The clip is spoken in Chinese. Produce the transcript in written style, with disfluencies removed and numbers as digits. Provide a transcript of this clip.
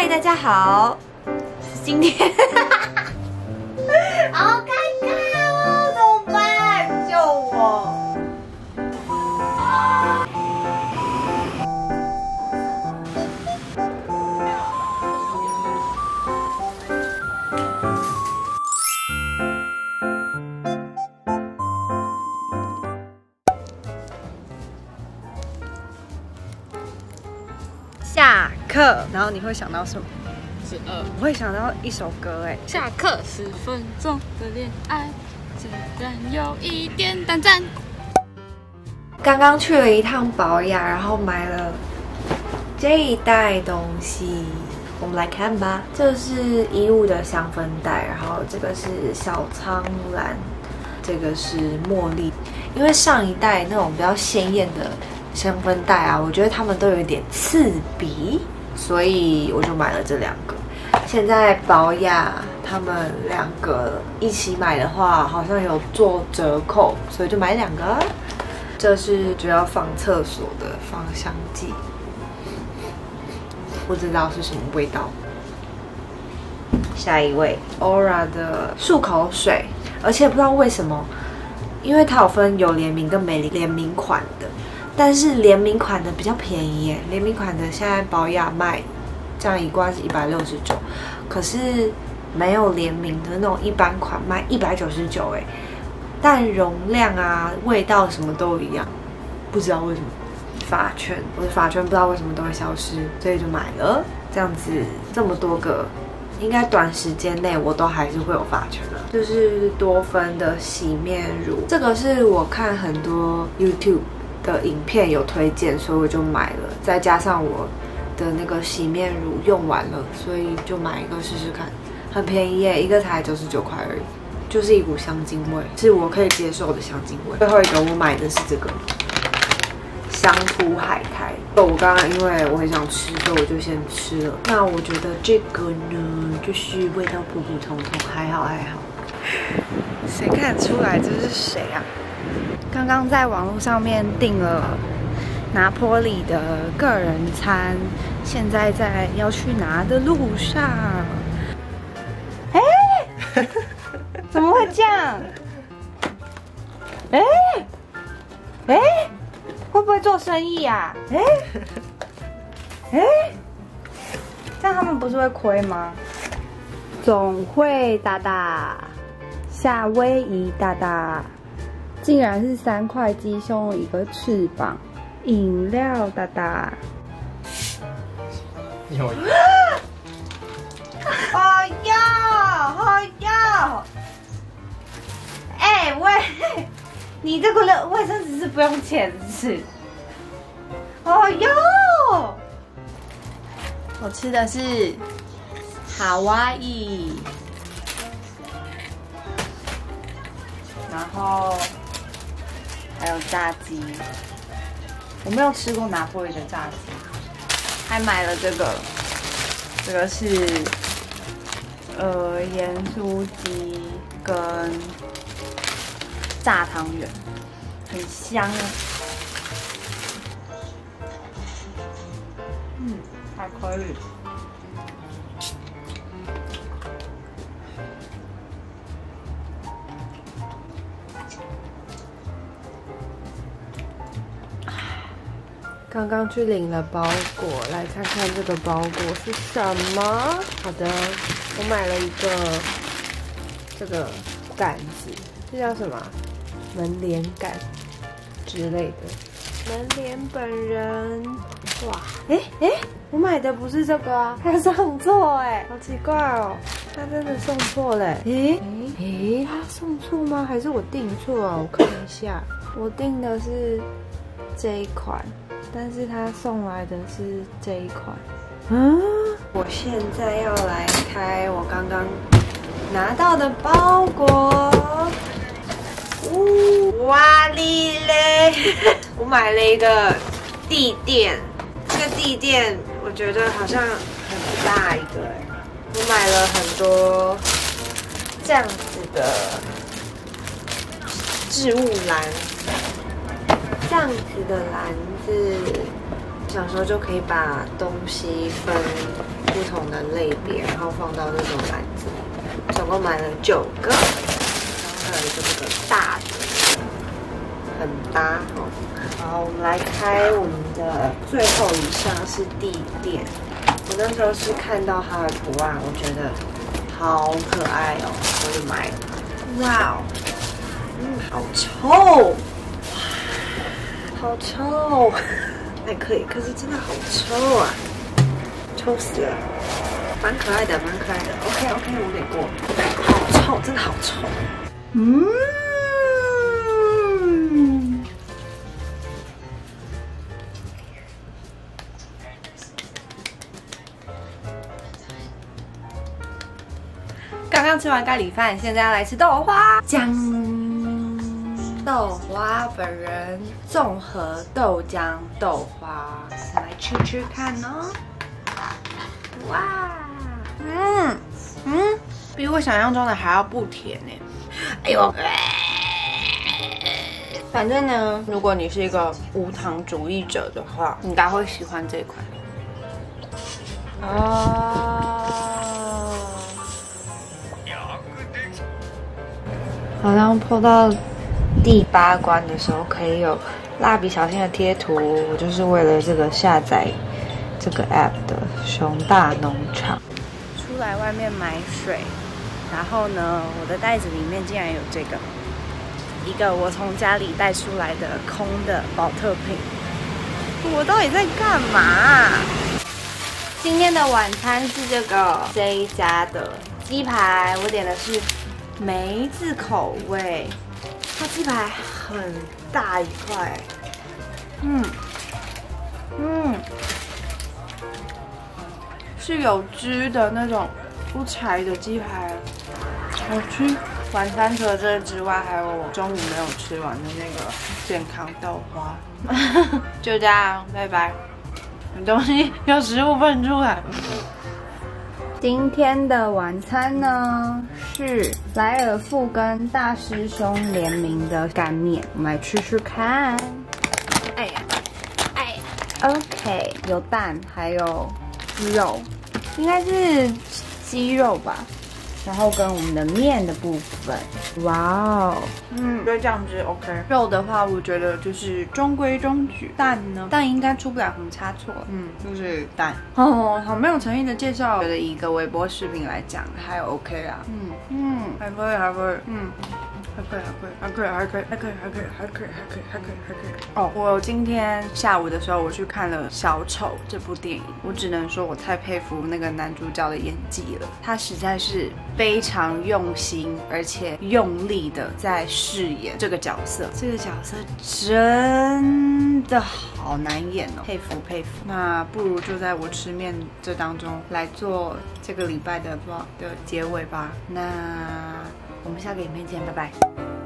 嗨，大家好，今天好尴尬哦，怎么办？救我！下课，然后你会想到什么 12， 我会想到一首歌，哎， 下课10分钟的恋爱，自然有一点短暂。 刚刚去了一趟宝雅，然后买了这一袋东西，我们来看吧。这是15的香氛袋，然后这个是小苍兰，这个是茉莉。因为上一代那种比较鲜艳的香氛袋啊，我觉得它们都有一点刺鼻，所以我就买了这2个。现在宝雅他们2个一起买的话，好像有做折扣，所以就买2个。这是主要放厕所的芳香剂，不知道是什么味道。下一位 Aura 的漱口水，而且不知道为什么，因为它有分有联名跟没联名款的，但是联名款的比较便宜耶。联名款的现在宝雅卖这样一罐是169，可是没有联名的那种一般款卖199哎。但容量啊、味道什么都一样，不知道为什么。发圈，我的发圈不知道为什么都会消失，所以就买了。这样子这么多个，应该短时间内我都还是会有发圈的。就是多芬的洗面乳，这个是我看很多 YouTube 的影片有推荐，所以我就买了。再加上我的那个洗面乳用完了，所以就买一个试试看，很便宜耶，一个才99块而已。就是一股香精味，是我可以接受的香精味。最后一个我买的是这个香菇海苔，我刚刚因为我很想吃，所以我就先吃了。那我觉得这个呢，就是味道普普通通，还好还好。谁看得出来这是谁啊？刚刚在网络上面订了拿坡里的个人餐，现在要去拿的路上。哎。怎么会这样？会不会做生意啊？这样他们不是会亏吗？总会大大，夏威夷大大，竟然是3块鸡胸1个翅膀，饮料大大。 有。 好要！哎喂，你这个卫生纸是不用钱是？哦哟，我吃的是夏威夷，然后还有炸鸡。我没有吃过拿破仑的炸鸡，还买了这个是盐酥鸡跟炸汤圆，很香啊。还可以。刚刚去领了包裹，来看看这个包裹是什么。好的，我买了一个这个杆子，这叫什么？门帘杆之类的。门帘本人，哇，我买的不是这个啊，他送错哎，好奇怪哦，他真的送错嘞。他送错吗？还是我订错啊？我看一下，我订的是这一款。但是他送来的是这一款。我现在要来开我刚刚拿到的包裹。哇哩嘞！我买了一个地垫，这个地垫我觉得好像很大一个哎。我买了很多这样子的置物篮，这样子的篮子想说就可以把东西分不同的类别，然后放到这种篮子里。总共买了9个，然后还有一个这个大的，很搭哦。好，我们来开我们的最后一项是地垫。我那时候是看到它的图案，我觉得好可爱哦，我就买了。哇哦，好臭，好臭，还可以，可是真的好臭啊，臭死了。蛮可爱的，蛮可爱的。OK， 我给过。好臭，真的好臭。刚刚吃完咖喱饭，现在要来吃豆花浆。豆花本人综合豆浆豆花，来吃吃看哦。哇，比我想象中的还要不甜呢。哎呦，反正呢，如果你是一个无糖主义者的话，应该会喜欢这款。好像破到第8关的时候，可以有蜡笔小新的贴图。我就是为了这个下载这个 app 的熊大农场。出来外面买水，然后呢，我的袋子里面竟然有这个一个我从家里带出来的空的宝特瓶。我到底在干嘛？今天的晚餐是这一家的鸡排，我点的是梅子口味。它鸡排很大一块，是有汁的那种不柴的鸡排，好吃。晚餐除了这之外，还有我中午没有吃完的那个健康豆花。就这样，拜拜。东西有15分出来。今天的晚餐呢是莱尔富跟大师兄联名的干面，我们来吃吃看。哎呀，OK， 有蛋，还有肉，应该是鸡肉吧。然后跟我们的面的部分，哇哦，就这样子 OK。肉的话，我觉得就是中规中矩。蛋呢，蛋应该出不了什么差错。就是蛋。哦，好没有诚意的介绍。觉得以一个微波食品来讲，还 OK 啊。还可以。哦，我今天下午的时候，我去看了《小丑》这部电影，我只能说我太佩服那个男主角的演技了，他实在是非常用心而且用力的在饰演这个角色，这个角色真的好难演哦，佩服。那不如就在我吃面这当中来做这个礼拜的 vlog 的结尾吧。那我们下个影片见，拜拜。